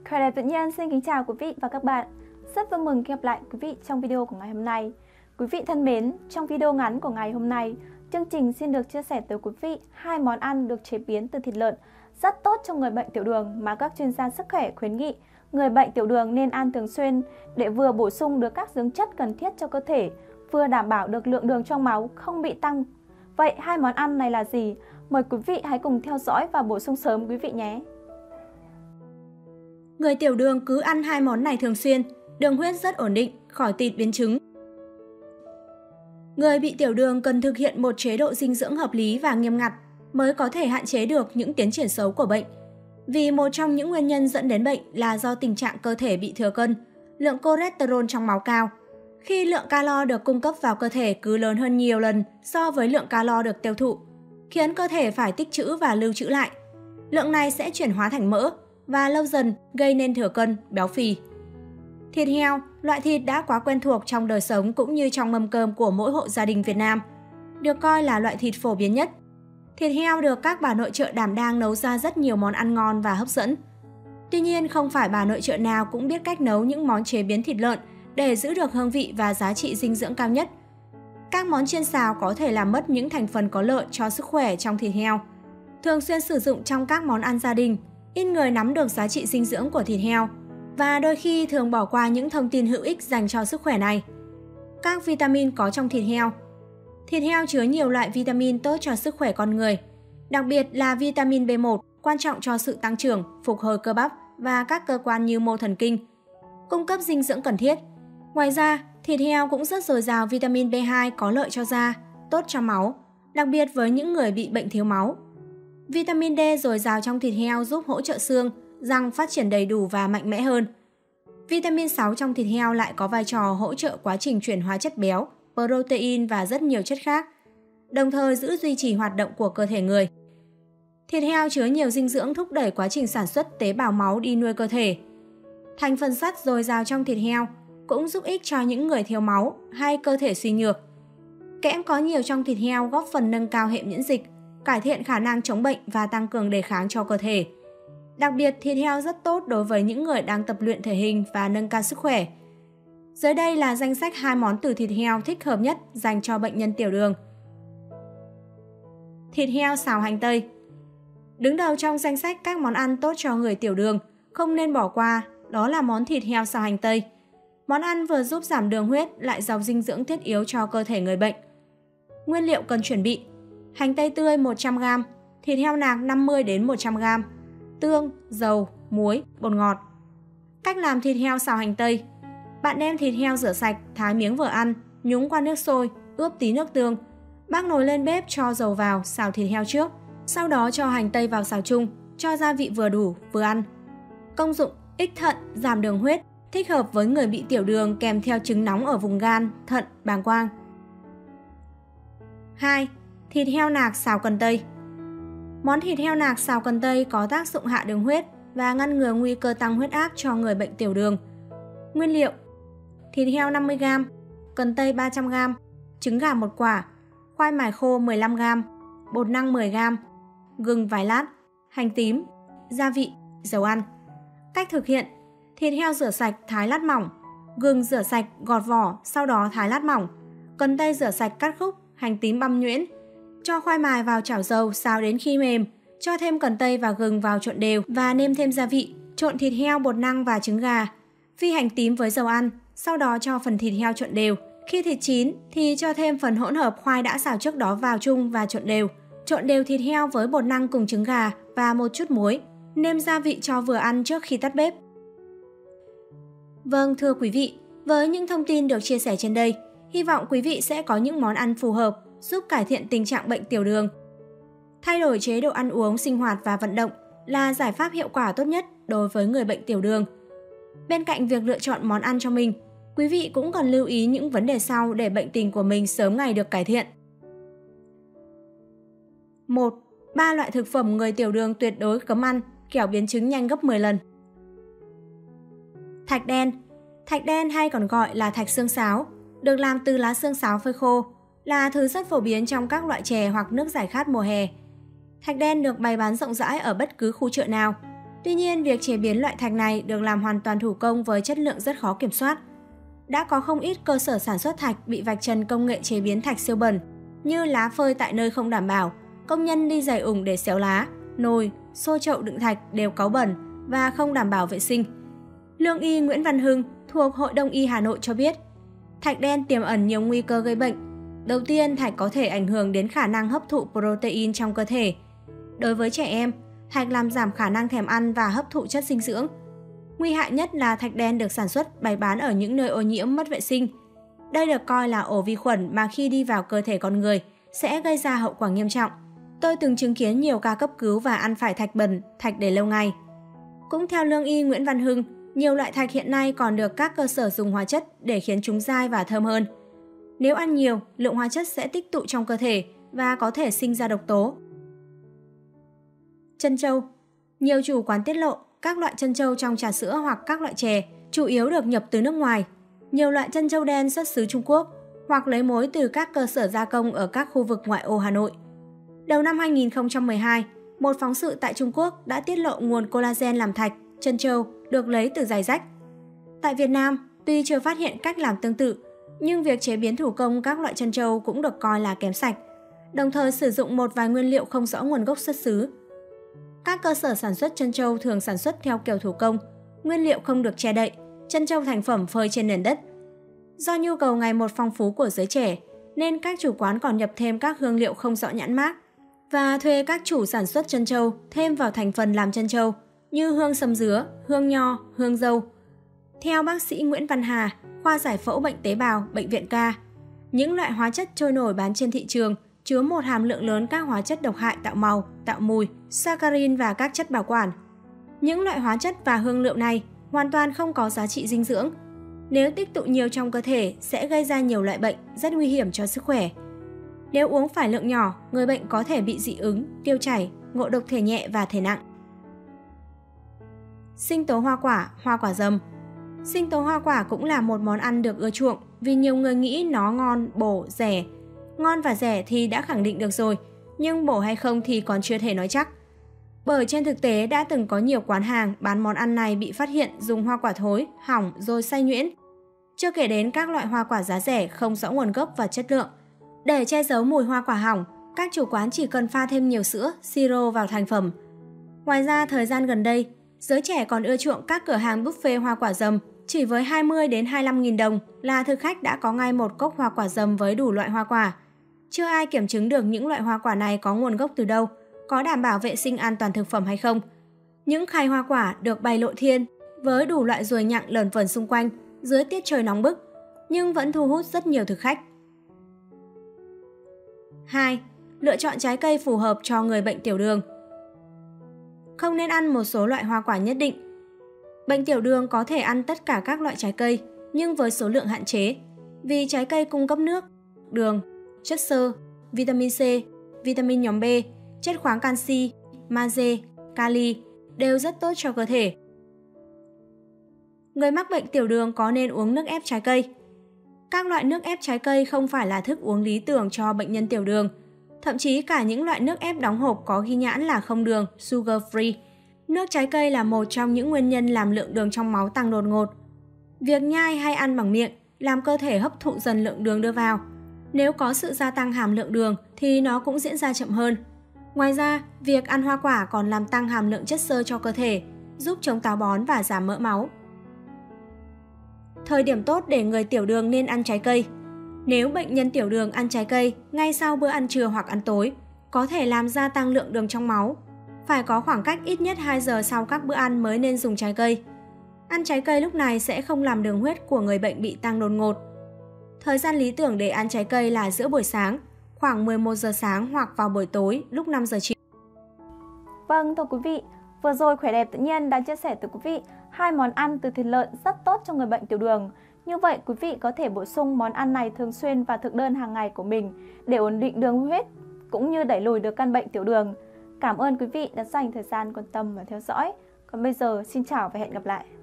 Khỏe đẹp tự nhiên xin kính chào quý vị và các bạn. Rất vui mừng khi gặp lại quý vị trong video của ngày hôm nay. Quý vị thân mến, trong video ngắn của ngày hôm nay, chương trình xin được chia sẻ tới quý vị hai món ăn được chế biến từ thịt lợn rất tốt cho người bệnh tiểu đường mà các chuyên gia sức khỏe khuyến nghị người bệnh tiểu đường nên ăn thường xuyên để vừa bổ sung được các dưỡng chất cần thiết cho cơ thể, vừa đảm bảo được lượng đường trong máu không bị tăng. Vậy hai món ăn này là gì? Mời quý vị hãy cùng theo dõi và bổ sung sớm quý vị nhé. Người tiểu đường cứ ăn hai món này thường xuyên, đường huyết rất ổn định, khỏi tịt biến chứng. Người bị tiểu đường cần thực hiện một chế độ dinh dưỡng hợp lý và nghiêm ngặt mới có thể hạn chế được những tiến triển xấu của bệnh. Vì một trong những nguyên nhân dẫn đến bệnh là do tình trạng cơ thể bị thừa cân, lượng cholesterol trong máu cao. Khi lượng calo được cung cấp vào cơ thể cứ lớn hơn nhiều lần so với lượng calo được tiêu thụ, khiến cơ thể phải tích trữ và lưu trữ lại. Lượng này sẽ chuyển hóa thành mỡ và lâu dần gây nên thừa cân, béo phì. Thịt heo, loại thịt đã quá quen thuộc trong đời sống cũng như trong mâm cơm của mỗi hộ gia đình Việt Nam, được coi là loại thịt phổ biến nhất. Thịt heo được các bà nội trợ đảm đang nấu ra rất nhiều món ăn ngon và hấp dẫn. Tuy nhiên, không phải bà nội trợ nào cũng biết cách nấu những món chế biến thịt lợn để giữ được hương vị và giá trị dinh dưỡng cao nhất. Các món chiên xào có thể làm mất những thành phần có lợi cho sức khỏe trong thịt heo. Thường xuyên sử dụng trong các món ăn gia đình, ít người nắm được giá trị dinh dưỡng của thịt heo và đôi khi thường bỏ qua những thông tin hữu ích dành cho sức khỏe này. Các vitamin có trong thịt heo. Thịt heo chứa nhiều loại vitamin tốt cho sức khỏe con người, đặc biệt là vitamin B1 quan trọng cho sự tăng trưởng, phục hồi cơ bắp và các cơ quan như mô thần kinh, cung cấp dinh dưỡng cần thiết. Ngoài ra, thịt heo cũng rất dồi dào vitamin B2 có lợi cho da, tốt cho máu, đặc biệt với những người bị bệnh thiếu máu. Vitamin D dồi dào trong thịt heo giúp hỗ trợ xương, răng phát triển đầy đủ và mạnh mẽ hơn. Vitamin 6 trong thịt heo lại có vai trò hỗ trợ quá trình chuyển hóa chất béo, protein và rất nhiều chất khác, đồng thời giữ duy trì hoạt động của cơ thể người. Thịt heo chứa nhiều dinh dưỡng thúc đẩy quá trình sản xuất tế bào máu đi nuôi cơ thể. Thành phần sắt dồi dào trong thịt heo cũng giúp ích cho những người thiếu máu hay cơ thể suy nhược. Kẽm có nhiều trong thịt heo góp phần nâng cao hệ miễn dịch, cải thiện khả năng chống bệnh và tăng cường đề kháng cho cơ thể. Đặc biệt, thịt heo rất tốt đối với những người đang tập luyện thể hình và nâng cao sức khỏe. Dưới đây là danh sách 2 món từ thịt heo thích hợp nhất dành cho bệnh nhân tiểu đường. Thịt heo xào hành tây. Đứng đầu trong danh sách các món ăn tốt cho người tiểu đường, không nên bỏ qua, đó là món thịt heo xào hành tây. Món ăn vừa giúp giảm đường huyết lại giàu dinh dưỡng thiết yếu cho cơ thể người bệnh. Nguyên liệu cần chuẩn bị: hành tây tươi 100g, thịt heo nạc 50 đến 100g, tương, dầu, muối, bột ngọt. Cách làm thịt heo xào hành tây: bạn đem thịt heo rửa sạch, thái miếng vừa ăn, nhúng qua nước sôi, ướp tí nước tương. Bắc nồi lên bếp cho dầu vào, xào thịt heo trước, sau đó cho hành tây vào xào chung, cho gia vị vừa đủ, vừa ăn. Công dụng: ích thận, giảm đường huyết, thích hợp với người bị tiểu đường kèm theo chứng nóng ở vùng gan, thận, bàng quang. 2. Thịt heo nạc xào cần tây. Món thịt heo nạc xào cần tây có tác dụng hạ đường huyết và ngăn ngừa nguy cơ tăng huyết áp cho người bệnh tiểu đường. Nguyên liệu: thịt heo 50g, cần tây 300g, trứng gà 1 quả, khoai mài khô 15g, bột năng 10g, gừng vài lát, hành tím, gia vị, dầu ăn. Cách thực hiện: thịt heo rửa sạch, thái lát mỏng, gừng rửa sạch, gọt vỏ, sau đó thái lát mỏng, cần tây rửa sạch cắt khúc, hành tím băm nhuyễn. Cho khoai mài vào chảo dầu xào đến khi mềm, cho thêm cần tây và gừng vào trộn đều và nêm thêm gia vị, trộn thịt heo, bột năng và trứng gà. Phi hành tím với dầu ăn, sau đó cho phần thịt heo trộn đều. Khi thịt chín thì cho thêm phần hỗn hợp khoai đã xào trước đó vào chung và trộn đều. Trộn đều thịt heo với bột năng cùng trứng gà và một chút muối. Nêm gia vị cho vừa ăn trước khi tắt bếp. Vâng, thưa quý vị, với những thông tin được chia sẻ trên đây, hy vọng quý vị sẽ có những món ăn phù hợp giúp cải thiện tình trạng bệnh tiểu đường. Thay đổi chế độ ăn uống, sinh hoạt và vận động là giải pháp hiệu quả tốt nhất đối với người bệnh tiểu đường. Bên cạnh việc lựa chọn món ăn cho mình, quý vị cũng cần lưu ý những vấn đề sau để bệnh tình của mình sớm ngày được cải thiện. 1. 3 loại thực phẩm người tiểu đường tuyệt đối cấm ăn, kẻo biến chứng nhanh gấp 10 lần. Thạch đen. Thạch đen hay còn gọi là thạch xương sáo, được làm từ lá xương sáo phơi khô, là thứ rất phổ biến trong các loại chè hoặc nước giải khát mùa hè. Thạch đen được bày bán rộng rãi ở bất cứ khu chợ nào. Tuy nhiên, việc chế biến loại thạch này được làm hoàn toàn thủ công với chất lượng rất khó kiểm soát. Đã có không ít cơ sở sản xuất thạch bị vạch trần công nghệ chế biến thạch siêu bẩn, như lá phơi tại nơi không đảm bảo, công nhân đi giày ủng để xéo lá, nồi, xô chậu đựng thạch đều cáu bẩn và không đảm bảo vệ sinh. Lương y Nguyễn Văn Hưng thuộc Hội Đông y Hà Nội cho biết, thạch đen tiềm ẩn nhiều nguy cơ gây bệnh. Đầu tiên, thạch có thể ảnh hưởng đến khả năng hấp thụ protein trong cơ thể. Đối với trẻ em, thạch làm giảm khả năng thèm ăn và hấp thụ chất dinh dưỡng. Nguy hại nhất là thạch đen được sản xuất bày bán ở những nơi ô nhiễm mất vệ sinh. Đây được coi là ổ vi khuẩn mà khi đi vào cơ thể con người sẽ gây ra hậu quả nghiêm trọng. Tôi từng chứng kiến nhiều ca cấp cứu và ăn phải thạch bẩn, thạch để lâu ngày. Cũng theo lương y Nguyễn Văn Hưng, nhiều loại thạch hiện nay còn được các cơ sở dùng hóa chất để khiến chúng dai và thơm hơn. Nếu ăn nhiều, lượng hóa chất sẽ tích tụ trong cơ thể và có thể sinh ra độc tố. Trân châu. Nhiều chủ quán tiết lộ các loại trân châu trong trà sữa hoặc các loại chè chủ yếu được nhập từ nước ngoài. Nhiều loại trân châu đen xuất xứ Trung Quốc hoặc lấy mối từ các cơ sở gia công ở các khu vực ngoại ô Hà Nội. Đầu năm 2012, một phóng sự tại Trung Quốc đã tiết lộ nguồn collagen làm thạch, trân châu được lấy từ giày rách. Tại Việt Nam, tuy chưa phát hiện cách làm tương tự, nhưng việc chế biến thủ công các loại trân châu cũng được coi là kém sạch, đồng thời sử dụng một vài nguyên liệu không rõ nguồn gốc xuất xứ. Các cơ sở sản xuất trân châu thường sản xuất theo kiểu thủ công, nguyên liệu không được che đậy, trân châu thành phẩm phơi trên nền đất. Do nhu cầu ngày một phong phú của giới trẻ, nên các chủ quán còn nhập thêm các hương liệu không rõ nhãn mác và thuê các chủ sản xuất trân châu thêm vào thành phần làm trân châu như hương sâm dứa, hương nho, hương dâu. Theo bác sĩ Nguyễn Văn Hà, khoa giải phẫu bệnh tế bào, Bệnh viện Ca, những loại hóa chất trôi nổi bán trên thị trường chứa một hàm lượng lớn các hóa chất độc hại tạo màu, tạo mùi, saccharin và các chất bảo quản. Những loại hóa chất và hương liệu này hoàn toàn không có giá trị dinh dưỡng. Nếu tích tụ nhiều trong cơ thể sẽ gây ra nhiều loại bệnh rất nguy hiểm cho sức khỏe. Nếu uống phải lượng nhỏ, người bệnh có thể bị dị ứng, tiêu chảy, ngộ độc thể nhẹ và thể nặng. Sinh tố hoa quả dầm. Sinh tố hoa quả cũng là một món ăn được ưa chuộng vì nhiều người nghĩ nó ngon, bổ, rẻ. Ngon và rẻ thì đã khẳng định được rồi, nhưng bổ hay không thì còn chưa thể nói chắc. Bởi trên thực tế đã từng có nhiều quán hàng bán món ăn này bị phát hiện dùng hoa quả thối, hỏng rồi xay nhuyễn. Chưa kể đến các loại hoa quả giá rẻ không rõ nguồn gốc và chất lượng. Để che giấu mùi hoa quả hỏng, các chủ quán chỉ cần pha thêm nhiều sữa, siro vào thành phẩm. Ngoài ra, thời gian gần đây, giới trẻ còn ưa chuộng các cửa hàng buffet hoa quả dầm. Chỉ với 20 đến 25.000 đồng là thực khách đã có ngay một cốc hoa quả dầm với đủ loại hoa quả. Chưa ai kiểm chứng được những loại hoa quả này có nguồn gốc từ đâu, có đảm bảo vệ sinh an toàn thực phẩm hay không. Những khay hoa quả được bày lộ thiên với đủ loại ruồi nhặng lởn vởn xung quanh dưới tiết trời nóng bức, nhưng vẫn thu hút rất nhiều thực khách. 2. Lựa chọn trái cây phù hợp cho người bệnh tiểu đường. Không nên ăn một số loại hoa quả nhất định. Bệnh tiểu đường có thể ăn tất cả các loại trái cây, nhưng với số lượng hạn chế, vì trái cây cung cấp nước, đường, chất xơ, vitamin C, vitamin nhóm B, chất khoáng canxi, magie, kali đều rất tốt cho cơ thể. Người mắc bệnh tiểu đường có nên uống nước ép trái cây? Các loại nước ép trái cây không phải là thức uống lý tưởng cho bệnh nhân tiểu đường. Thậm chí cả những loại nước ép đóng hộp có ghi nhãn là không đường, sugar free. Nước trái cây là một trong những nguyên nhân làm lượng đường trong máu tăng đột ngột. Việc nhai hay ăn bằng miệng làm cơ thể hấp thụ dần lượng đường đưa vào. Nếu có sự gia tăng hàm lượng đường thì nó cũng diễn ra chậm hơn. Ngoài ra, việc ăn hoa quả còn làm tăng hàm lượng chất xơ cho cơ thể, giúp chống táo bón và giảm mỡ máu. Thời điểm tốt để người tiểu đường nên ăn trái cây. Nếu bệnh nhân tiểu đường ăn trái cây ngay sau bữa ăn trưa hoặc ăn tối, có thể làm gia tăng lượng đường trong máu. Phải có khoảng cách ít nhất 2 giờ sau các bữa ăn mới nên dùng trái cây. Ăn trái cây lúc này sẽ không làm đường huyết của người bệnh bị tăng đột ngột. Thời gian lý tưởng để ăn trái cây là giữa buổi sáng, khoảng 11 giờ sáng hoặc vào buổi tối lúc 5 giờ chiều. Vâng, thưa quý vị, vừa rồi Khỏe đẹp tự nhiên đã chia sẻ tới quý vị 2 món ăn từ thịt lợn rất tốt cho người bệnh tiểu đường. Như vậy, quý vị có thể bổ sung món ăn này thường xuyên vào thực đơn hàng ngày của mình để ổn định đường huyết cũng như đẩy lùi được căn bệnh tiểu đường. Cảm ơn quý vị đã dành thời gian quan tâm và theo dõi. Còn bây giờ, xin chào và hẹn gặp lại.